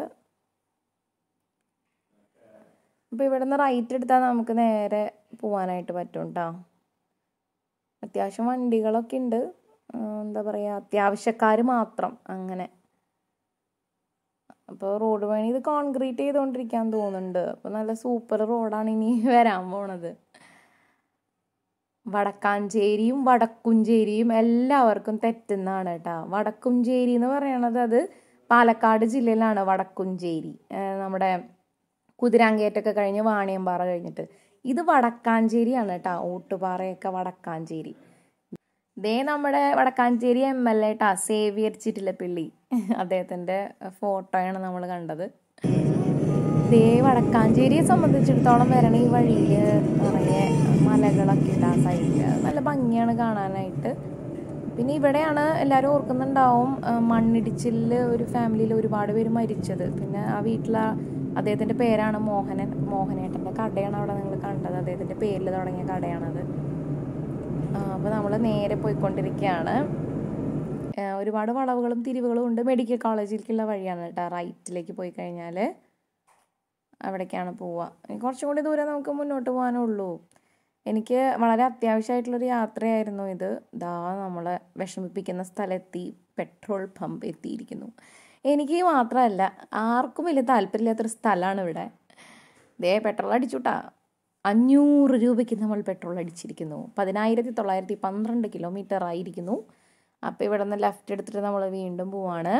അപ്പോൾ ഇവിടെ നിന്ന് റൈറ്റ് എടുത്താൽ നമുക്ക് നേരെ പോകാനായിട്ട് പറ്റും കേട്ടോ. അത്യാവശ്യം വണ്ടികളൊക്കെ ഉണ്ട്, എന്താ പറയുക, അത്യാവശ്യക്കാർ മാത്രം അങ്ങനെ. അപ്പോൾ റോഡ് പണി ഇത് കോൺക്രീറ്റ് ചെയ്തുകൊണ്ടിരിക്കാൻ തോന്നുന്നുണ്ട്. അപ്പോൾ നല്ല സൂപ്പർ റോഡാണ് ഇനി വരാൻ പോണത്. വടക്കാഞ്ചേരിയും വടക്കുംചേരിയും എല്ലാവർക്കും തെറ്റുന്നതാണ് കേട്ടോ. വടക്കുംചേരി എന്ന് പറയണത് അത് പാലക്കാട് ജില്ലയിലാണ് വടക്കുംചേരി, നമ്മുടെ കുതിരാങ്കേറ്റൊക്കെ കഴിഞ്ഞ് വാണിയമ്പാറ കഴിഞ്ഞിട്ട്. ഇത് വടക്കാഞ്ചേരിയാണ് കേട്ടോ, ഓട്ടുപാറയൊക്കെ വടക്കാഞ്ചേരി. ദേ നമ്മുടെ വടക്കാഞ്ചേരി എം എൽ എ ട്ടാ, സേവിയർ ചിറ്റിലപ്പിള്ളി, അദ്ദേഹത്തിൻ്റെ ഫോട്ടോയാണ് നമ്മൾ കണ്ടത്. ദേ വടക്കാഞ്ചേരിയെ സംബന്ധിച്ചിടത്തോളം വരണ ഈ വഴിയിൽ നിറയെ മലകളൊക്കെ ഉണ്ട് ആ സൈഡിൽ, നല്ല ഭംഗിയാണ് കാണാനായിട്ട്. പിന്നെ ഇവിടെയാണ് എല്ലാവരും ഓർക്കുന്നുണ്ടാവും മണ്ണിടിച്ചിലിൽ ഒരു ഫാമിലിയിൽ ഒരുപാട് പേര് മരിച്ചത്. പിന്നെ ആ വീട്ടിലെ അദ്ദേഹത്തിൻ്റെ പേരാണ് മോഹനൻ, മോഹനേട്ടൻ്റെ കടയാണ് അവിടെ നിങ്ങൾ കണ്ടത്, അദ്ദേഹത്തിൻ്റെ പേരിൽ തുടങ്ങിയ കടയാണത്. അപ്പോൾ നമ്മൾ നേരെ പോയിക്കൊണ്ടിരിക്കുകയാണ്. ഒരുപാട് വളവുകളും തിരിവുകളും ഉണ്ട്. മെഡിക്കൽ കോളേജിലേക്കുള്ള വഴിയാണ് കേട്ടോ, റൈറ്റിലേക്ക് പോയി കഴിഞ്ഞാൽ അവിടേക്കാണ് പോവുക. കുറച്ചും കൂടി ദൂരം നമുക്ക് മുന്നോട്ട് പോകാനുള്ളൂ. എനിക്ക് വളരെ അത്യാവശ്യമായിട്ടുള്ളൊരു യാത്രയായിരുന്നു ഇത്. ദാ നമ്മളെ വിഷമിപ്പിക്കുന്ന സ്ഥലമെത്തി, പെട്രോൾ പമ്പ് എത്തിയിരിക്കുന്നു. എനിക്ക് മാത്രമല്ല, ആർക്കും വലിയ താല്പര്യമില്ലാത്തൊരു സ്ഥലമാണ് ഇവിടെ. ദേ പെട്രോൾ അടിച്ചുട്ടാ, അഞ്ഞൂറ് രൂപയ്ക്ക് നമ്മൾ പെട്രോൾ അടിച്ചിരിക്കുന്നു. പതിനായിരത്തി തൊള്ളായിരത്തി പന്ത്രണ്ട് കിലോമീറ്റർ ആയിരിക്കുന്നു. അപ്പോൾ ഇവിടെ നിന്ന് ലെഫ്റ്റ് എടുത്തിട്ട് നമ്മൾ വീണ്ടും പോവാണ്.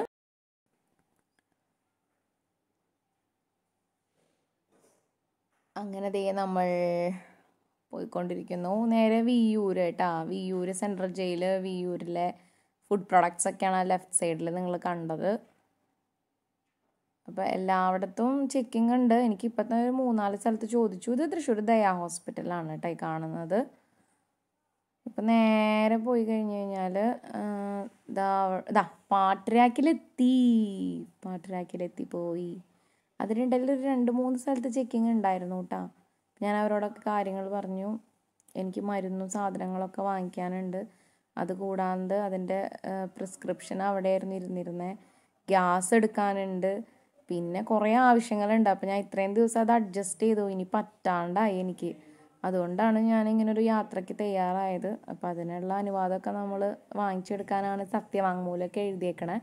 അങ്ങനെ ദേ നമ്മൾ പോയിക്കൊണ്ടിരിക്കുന്നു നേരെ വിയ്യൂർ കേട്ടോ. വിയ്യൂർ സെൻട്രൽ ജയിൽ, വിയ്യൂരിലെ ഫുഡ് പ്രൊഡക്ട്സ് ഒക്കെയാണ് ലെഫ്റ്റ് സൈഡിൽ നിങ്ങൾ കണ്ടത്. അപ്പോൾ എല്ലായിടത്തും ചെക്കിംഗ് ഉണ്ട്. എനിക്ക് ഇപ്പം തന്നെ ഒരു മൂന്നാല് സ്ഥലത്ത് ചോദിച്ചു. ഇത് തൃശ്ശൂർ ദയാ ഹോസ്പിറ്റലാണ് കേട്ടോ ഈ കാണുന്നത്. ഇപ്പം നേരെ പോയി കഴിഞ്ഞ് കഴിഞ്ഞാൽ ഇതാ ഇതാ പാട്ടരാക്കിലെത്തി, പാട്ടരാക്കിലെത്തി പോയി. അതിനിടയിൽ ഒരു രണ്ട് മൂന്ന് സ്ഥലത്ത് ചെക്കിങ് ഉണ്ടായിരുന്നു കേട്ടോ. ഞാൻ അവരോടൊക്കെ കാര്യങ്ങൾ പറഞ്ഞു. എനിക്ക് മരുന്നും സാധനങ്ങളൊക്കെ വാങ്ങിക്കാനുണ്ട്, അതുകൂടാണ്ട് അതിൻ്റെ പ്രിസ്ക്രിപ്ഷൻ അവിടെയായിരുന്നു ഇരുന്നിരുന്നത്. ഗ്യാസ് എടുക്കാനുണ്ട്, പിന്നെ കുറേ ആവശ്യങ്ങളുണ്ട്. അപ്പോൾ ഞാൻ ഇത്രയും ദിവസം അത് അഡ്ജസ്റ്റ് ചെയ്തു, ഇനി പറ്റാണ്ടായി എനിക്ക്. അതുകൊണ്ടാണ് ഞാൻ ഇങ്ങനൊരു യാത്രയ്ക്ക് തയ്യാറായത്. അപ്പോൾ അതിനുള്ള അനുവാദമൊക്കെ നമ്മൾ വാങ്ങിച്ചെടുക്കാനാണ് സത്യവാങ്മൂലമൊക്കെ എഴുതിയേക്കണേ.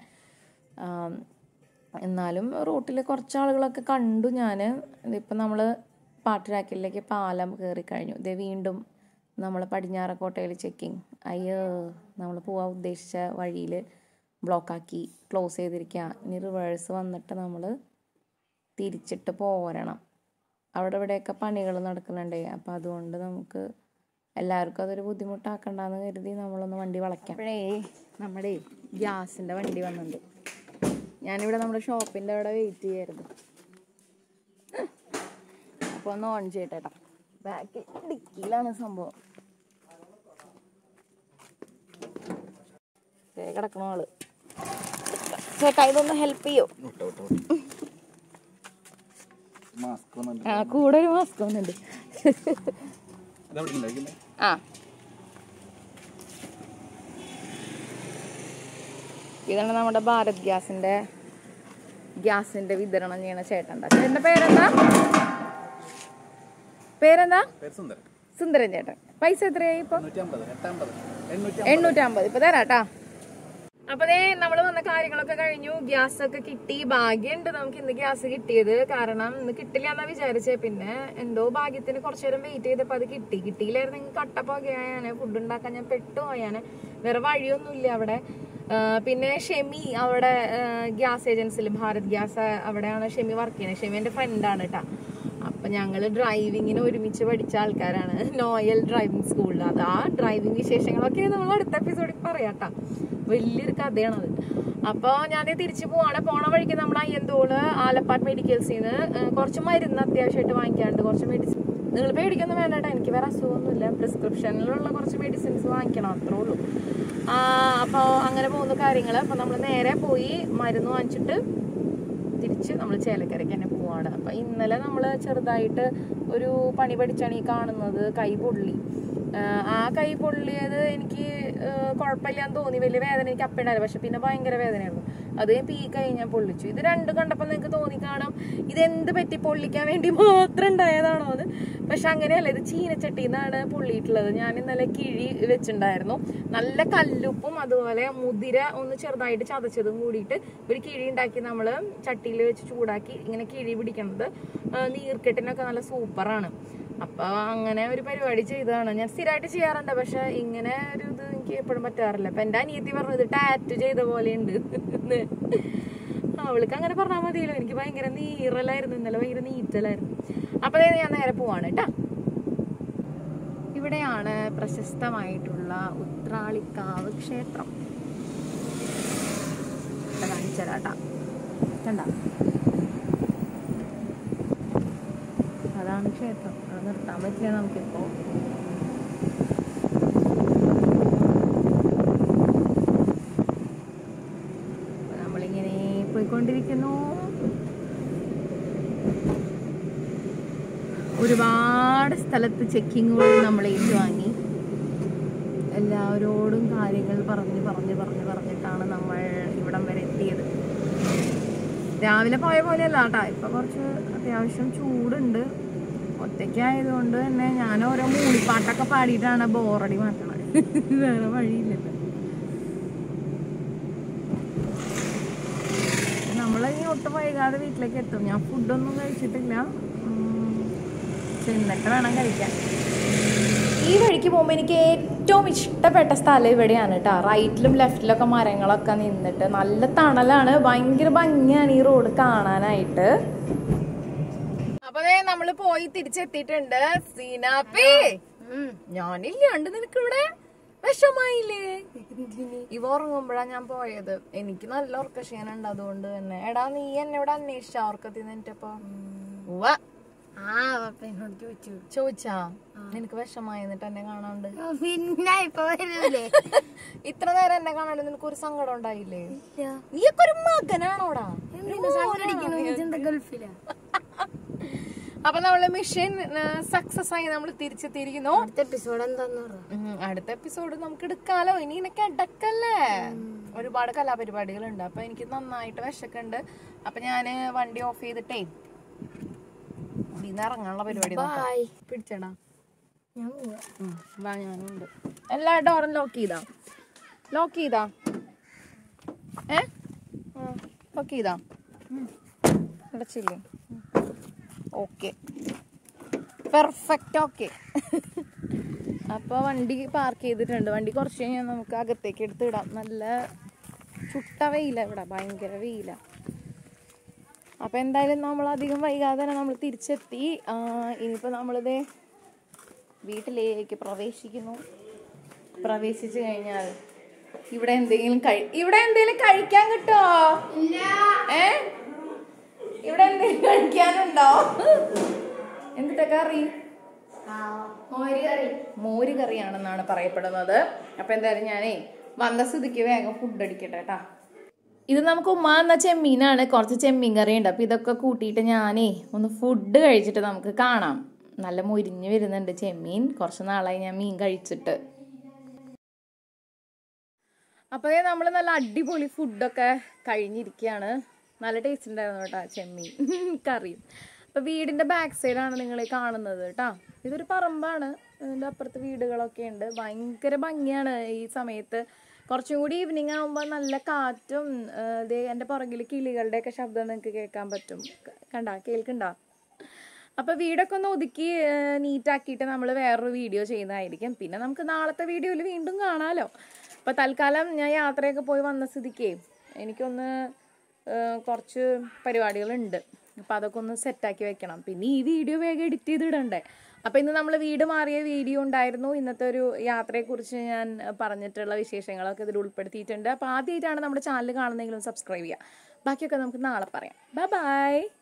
എന്നാലും റൂട്ടിൽ കുറച്ച് ആളുകളൊക്കെ കണ്ടു ഞാൻ. ഇതിപ്പോൾ നമ്മൾ പാട്ടരാക്കലിലേക്ക് പാലം കയറി കഴിഞ്ഞു. ഇതേ വീണ്ടും നമ്മൾ പടിഞ്ഞാറക്കോട്ടയിൽ ചെക്കിങ്. അയ്യോ, നമ്മൾ പോകാൻ ഉദ്ദേശിച്ച വഴിയിൽ ബ്ലോക്കാക്കി ക്ലോസ് ചെയ്തിരിക്കുക. ഇനി റിവേഴ്സ് വന്നിട്ട് നമ്മൾ തിരിച്ചിട്ട് പോരണം. അവിടെ ഇവിടെയൊക്കെ പണികൾ നടക്കുന്നുണ്ടേ. അപ്പോൾ അതുകൊണ്ട് നമുക്ക് എല്ലാവർക്കും അതൊരു ബുദ്ധിമുട്ടാക്കണ്ടെന്ന് കരുതി നമ്മളൊന്ന് വണ്ടി വളയ്ക്കാം. അപ്പോഴേ നമ്മുടെ ഗ്യാസിൻ്റെ വണ്ടി വന്നിട്ടുണ്ട്. ഞാനിവിടെ നമ്മുടെ ഷോപ്പിൻ്റെ അവിടെ വെയിറ്റ് ചെയ്യായിരുന്നു. അപ്പോൾ ഒന്ന് ഓൺ ചെയ്യട്ടെ. ബാക്ക് ഡിക്കിയിലാണ് സംഭവം. കിടക്കണ ആള് ചേട്ടാ, ഇതൊന്ന് ഹെൽപ്പ് ചെയ്യോ? ആ, കൂടെ ഒരു മാസ്ക് വന്നിട്ടുണ്ട്. ആ, ഇതാണ് നമ്മുടെ ഭാരത് ഗ്യാസിന്റെ ഗ്യാസിന്റെ വിതരണം ചെയ്യണ ചേട്ടൻ. ചേട്ടന്റെ പേരെന്താ? പേരെന്താ? സുന്ദരൻ ചേട്ടൻ. പൈസ എത്രയായി ഇപ്പൊ? എണ്ണൂറ്റമ്പത്. ഇപ്പൊ തരാട്ടാ. അപ്പൊ ദേ നമ്മള് വന്ന കാര്യങ്ങളൊക്കെ കഴിഞ്ഞു. ഗ്യാസ് ഒക്കെ കിട്ടി. ഭാഗ്യമുണ്ട് നമുക്ക് ഇന്ന് ഗ്യാസ് കിട്ടിയത്. കാരണം ഇന്ന് കിട്ടില്ല എന്നാ വിചാരിച്ചേ. പിന്നെ എന്തോ ഭാഗ്യത്തിന് കുറച്ചു നേരം വെയിറ്റ് ചെയ്തപ്പോ അത് കിട്ടി. കിട്ടിയില്ലായിരുന്നെങ്കിൽ കട്ടപ്പൊക്കെയായാണ് ഫുഡ് ഉണ്ടാക്കാൻ ഞാൻ പെട്ടുപോയാണ്. വേറെ വഴിയൊന്നുമില്ല അവിടെ. പിന്നെ ഷെമി അവിടെ ഗ്യാസ് ഏജൻസിയിൽ, ഭാരത് ഗ്യാസ് അവിടെയാണ് ഷെമി വർക്ക് ചെയ്യുന്നത്. ഷെമി എൻ്റെ ഫ്രണ്ടാണ് കേട്ടോ. അപ്പൊ ഞങ്ങള് ഡ്രൈവിങ്ങിന് ഒരുമിച്ച് പഠിച്ച ആൾക്കാരാണ്, നോയൽ ഡ്രൈവിംഗ് സ്കൂളിൽ. അത് ആ ഡ്രൈവിംഗ് വിശേഷങ്ങളൊക്കെ നമ്മൾ അടുത്ത എപ്പിസോഡിൽ പറയാട്ടോ. വലിയൊരു കഥയാണത്. അപ്പോൾ ഞാൻ തിരിച്ചു പോവാണ്. പോണ വഴിക്ക് നമ്മൾ അയ്യന്തോള് ആലപ്പാട് മെഡിക്കൽസിൽ നിന്ന് കുറച്ച് മരുന്ന് അത്യാവശ്യമായിട്ട് വാങ്ങിക്കാറുണ്ട്. കുറച്ച് മെഡിസിൻ നിങ്ങൾ പേടിക്കൊന്നും വേണ്ട, എനിക്ക് വേറെ അസുഖമൊന്നുമില്ല. പ്രിസ്ക്രിപ്ഷനിലുള്ള കുറച്ച് മെഡിസിൻസ് വാങ്ങിക്കണം, അത്രേ ഉള്ളൂ. അപ്പോൾ അങ്ങനെ പോകുന്ന കാര്യങ്ങൾ. അപ്പോൾ നമ്മൾ നേരെ പോയി മരുന്ന് വാങ്ങിച്ചിട്ട് തിരിച്ച് നമ്മൾ ചേലക്കരയ്ക്ക് തന്നെ പോവാണ്. അപ്പം ഇന്നലെ നമ്മൾ ചെറുതായിട്ട് ഒരു പണി പഠിച്ചാണ് ഈ കാണുന്നത്. കൈ പൊള്ളി. ആ കൈ പൊള്ളിയത് എനിക്ക് കുഴപ്പമില്ലാന്ന് തോന്നി, വലിയ വേദന എനിക്ക് അപ്പുണ്ടായില്ല. പക്ഷെ പിന്നെ ഭയങ്കര വേദനയായിരുന്നു. അത് ഞാൻ പീ കൈ ഞാൻ പൊള്ളിച്ചു. ഇത് രണ്ട് കണ്ടപ്പോൾ നിങ്ങൾക്ക് തോന്നിക്കാണാം ഇതെന്ത് പറ്റി പൊള്ളിക്കാൻ വേണ്ടി മാത്രം ഉണ്ടായതാണോ എന്ന്. പക്ഷെ അങ്ങനെയല്ല, ഇത് ചീനച്ചട്ടിന്നാണ് പൊള്ളിയിട്ടുള്ളത്. ഞാൻ ഇന്നലെ കിഴി വെച്ചിട്ടുണ്ടായിരുന്നു. നല്ല കല്ലുപ്പും അതുപോലെ മുതിര ഒന്ന് ചെറുതായിട്ട് ചതച്ചതും കൂടിയിട്ട് ഒരു കിഴി ഉണ്ടാക്കി നമ്മൾ ചട്ടിയിൽ വെച്ച് ചൂടാക്കി ഇങ്ങനെ കിഴി പിടിക്കുന്നത് നീർക്കെട്ടിനൊക്കെ നല്ല സൂപ്പറാണ്. അപ്പൊ അങ്ങനെ ഒരു പരിപാടി ചെയ്തതാണ്. ഞാൻ സ്ഥിരമായിട്ട് ചെയ്യാറുണ്ട്, പക്ഷെ ഇങ്ങനെ ഒരു ഇത് എനിക്ക് എപ്പോഴും പറ്റാറില്ല. അപ്പൊ എന്റെ അനിയത്തി പറഞ്ഞത് ടാറ്റു ചെയ്ത പോലെ ഉണ്ട്. അവൾക്ക് അങ്ങനെ പറഞ്ഞാൽ മതിയല്ലോ. എനിക്ക് ഭയങ്കര നീറലായിരുന്നു ഇന്നലെ, ഭയങ്കര നീറ്റലായിരുന്നു. അപ്പൊ ഞാൻ നേരെ പോവാണ് കേട്ടാ. ഇവിടെയാണ് പ്രശസ്തമായിട്ടുള്ള ഉത്രാളിക്കാവ് ക്ഷേത്രം. കാണിച്ചരാട്ടാ, കണ്ട, അതാണ് ക്ഷേത്രം. അത് നിർത്താൻ പറ്റില്ല നമുക്കിപ്പോ. നമ്മളിങ്ങനെ പോയിക്കൊണ്ടിരിക്കുന്നു. ഒരുപാട് സ്ഥലത്ത് ചെക്കിങ്ങുകൾ നമ്മൾ ഏറ്റുവാങ്ങി. എല്ലാവരോടും കാര്യങ്ങൾ പറഞ്ഞ് പറഞ്ഞ് പറഞ്ഞ് പറഞ്ഞിട്ടാണ് നമ്മൾ ഇവിടം വരെ എത്തിയത്. രാവിലെ പോയ പോലെയല്ല കേട്ടാ, ഇപ്പൊ കുറച്ച് അത്യാവശ്യം ചൂടുണ്ട്. ഒറ്റയ്ക്കായതുകൊണ്ട് തന്നെ ഞാൻ ഓരോ മൂളിപ്പാട്ടൊക്കെ പാടിയിട്ടാണ് ബോറടി മാറ്റണത്. വേറെ വഴിയില്ലല്ലോ. നമ്മളിനി ഒട്ടും വൈകാതെ വീട്ടിലേക്ക് എത്തും. ഞാൻ ഫുഡൊന്നും കഴിച്ചിട്ടില്ല, ചെന്നിട്ട് വേണം കഴിക്കാൻ. ഈ വഴിക്ക് പോകുമ്പോൾ എനിക്ക് ഏറ്റവും ഇഷ്ടപ്പെട്ട സ്ഥലം ഇവിടെയാണ് കേട്ടോ. റൈറ്റിലും ലെഫ്റ്റിലൊക്കെ മരങ്ങളൊക്കെ നിന്നിട്ട് നല്ല തണലാണ്, ഭയങ്കര ഭംഗിയാണ് ഈ റോഡ് കാണാനായിട്ട്. അപ്പൊ നമ്മള് പോയി തിരിച്ചെത്തിയിട്ടുണ്ട്. സീനാപ്പി, ഞാനില്ലാണ്ട് നിനക്ക് ഇവിടെ വിഷമായില്ലേ? ഇവ ഉറങ്ങുമ്പോഴാ ഞാൻ പോയത്. എനിക്ക് നല്ല ഉറക്കക്ഷീണുണ്ട്, അതുകൊണ്ട് തന്നെ. എടാ, നീ എന്നെ ഇവിടെ അന്വേഷിച്ച ഉറക്കത്തിൽ നിന്നിട്ടപ്പോ? ഉവ്വ, ചോദിച്ചാ നിനക്ക് വിഷമായി എന്നിട്ട് എന്നെ കാണാണ്ട്? ഇത്ര നേരം എന്നെ കാണാണ്ട് നിനക്ക് ഒരു സങ്കടം ഉണ്ടായില്ലേ? നീയൊക്കെ ഒരു മകനാണോടാ? അപ്പൊ നമ്മള് മിഷൻ സക്സസ് ആയി, നമ്മൾ തിരിച്ചെത്തിയിരിക്കുന്നു. അടുത്ത എപ്പിസോഡ് എന്താന്ന് പറ. അടുത്ത എപ്പിസോഡ് നമുക്ക് എടുക്കാലോ. ഇനി ഇനക്ക് ഇടക്കല്ലേ, ഒരുപാട് കലാപരിപാടികളുണ്ട്. അപ്പൊ എനിക്ക് നന്നായിട്ട് വിശക്കുണ്ട്. അപ്പൊ ഞാന് വണ്ടി ഓഫ് ചെയ്തിട്ടേ ഇറങ്ങാനുള്ള പരിപാടി പിടിച്ചടാ. വാ, ഞാനുണ്ട്. എല്ലാ ഡോറും ലോക്ക് ചെയ്താ? ലോക്ക് ചെയ്താ? ഏ ലോക്ക് ചെയ്താ? അടച്ചില്ലേ? Okay, perfect. ഓക്കെ. അപ്പൊ വണ്ടി പാർക്ക് ചെയ്തിട്ടുണ്ട്. വണ്ടി കുറച്ച് കഴിഞ്ഞാൽ നമുക്ക് അകത്തേക്ക് എടുത്തിടാം. നല്ല ചുട്ട വെയില ഇവിടെ, ഭയങ്കര വെയില. അപ്പൊ എന്തായാലും നമ്മൾ അധികം വൈകാതെ തന്നെ നമ്മൾ തിരിച്ചെത്തി. ഇനിയിപ്പോ നമ്മളിത് വീട്ടിലേക്ക് പ്രവേശിക്കുന്നു. പ്രവേശിച്ചു കഴിഞ്ഞാൽ ഇവിടെ എന്തെങ്കിലും കഴി ഇവിടെ എന്തെങ്കിലും കഴിക്കാൻ കിട്ടോ? ഏ ഇവിടെ എന്തെങ്കിലും കഴിക്കാനുണ്ടോ? എന്തിട്ട കറി? മോര് കറി. മോര് കറിയാണെന്നാണ് പറയപ്പെടുന്നത്. അപ്പൊ എന്തായാലും ഞാനേ വന്ന സ്ഥിതിക്ക് വേഗം ഫുഡ് അടിക്കട്ടെ കേട്ടാ. ഇത് നമുക്ക് ഉമ്മ എന്ന ചെമ്മീനാണ്, കുറച്ച് ചെമ്മീൻ കറി ഉണ്ട്. അപ്പൊ ഇതൊക്കെ കൂട്ടിയിട്ട് ഞാനേ ഒന്ന് ഫുഡ് കഴിച്ചിട്ട് നമുക്ക് കാണാം. നല്ല മുരിഞ്ഞ് വരുന്നുണ്ട് ചെമ്മീൻ. കുറച്ച് നാളായി ഞാൻ മീൻ കഴിച്ചിട്ട്. അപ്പൊ നമ്മൾ നല്ല അടിപൊളി ഫുഡൊക്കെ കഴിഞ്ഞിരിക്കുകയാണ്. നല്ല ടേസ്റ്റ് ഉണ്ടായിരുന്നു കേട്ടോ ചെമ്മീൻ കറിയും. അപ്പൊ വീടിന്റെ ബാക്ക് സൈഡാണ് നിങ്ങൾ കാണുന്നത് കേട്ടാ. ഇതൊരു പറമ്പാണ്, ഇതിന്റെ അപ്പുറത്ത് വീടുകളൊക്കെ ഉണ്ട്. ഭയങ്കര ഭംഗിയാണ് ഈ സമയത്ത്. കുറച്ചും കൂടി ഈവനിങ് ആകുമ്പോൾ നല്ല കാറ്റും എൻ്റെ പുറകിൽ കിളികളുടെയൊക്കെ ശബ്ദം നിങ്ങൾക്ക് കേൾക്കാൻ പറ്റും. കണ്ടാ, കേൾക്കണ്ടോ? അപ്പോൾ വീടൊക്കെ ഒന്ന് ഒതുക്കി നീറ്റാക്കിയിട്ട് നമ്മൾ വേറൊരു വീഡിയോ ചെയ്യുന്നതായിരിക്കും. പിന്നെ നമുക്ക് നാളത്തെ വീഡിയോയിൽ വീണ്ടും കാണാമല്ലോ. അപ്പോൾ തൽക്കാലം ഞാൻ യാത്രയൊക്കെ പോയി വന്ന സ്ഥിതിക്ക് എനിക്കൊന്ന് കുറച്ച് പരിപാടികളുണ്ട്. അപ്പോൾ അതൊക്കെ ഒന്ന് സെറ്റാക്കി വെക്കണം. പിന്നെ ഈ വീഡിയോ വേഗം എഡിറ്റ് ചെയ്തിടണ്ടേ. അപ്പോൾ ഇന്ന് നമ്മൾ വീട് മാറിയ വീഡിയോ ഉണ്ടായിരുന്നു. ഇന്നത്തെ ഒരു യാത്രയെക്കുറിച്ച് ഞാൻ പറഞ്ഞിട്ടുള്ള വിശേഷങ്ങളൊക്കെ ഇതിൽ ഉൾപ്പെടുത്തിയിട്ടുണ്ട്. അപ്പോൾ ആദ്യമായിട്ടാണ് നമ്മുടെ ചാനൽ കാണുന്നതെങ്കിലും സബ്സ്ക്രൈബ് ചെയ്യുക. ബാക്കിയൊക്കെ നമുക്ക് നാളെ പറയാം. Bye by.